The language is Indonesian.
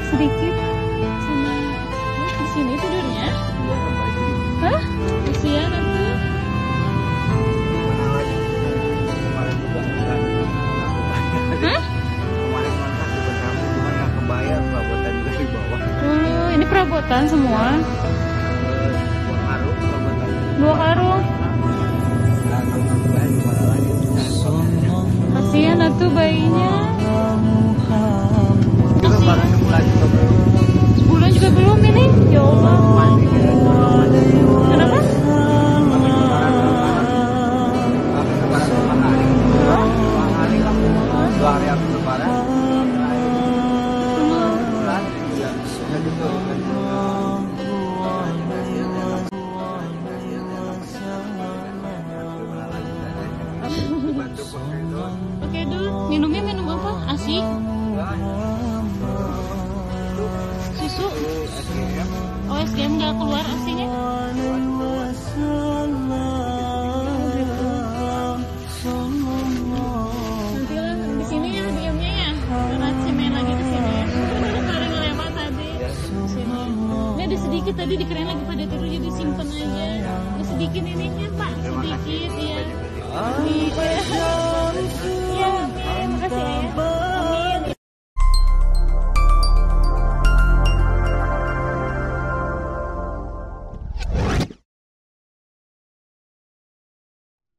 sedikit sama di sini tidurnya. Hah? Kasihan atuh. Hah? Oh, ini perabotan semua. 2 karung. Kasihan atuh bayinya. Sebulan juga belum ini. Ya Allah. Kenapa? Oke dulu, minumnya minum apa? ASI? Susu? Oh, SGM nggak keluar ASInya? Nanti lah di sini ya diamnya ya. Raci main lagi di sini. Baru ngelewat tadi. Sini. Ini ada sedikit tadi dikirain lagi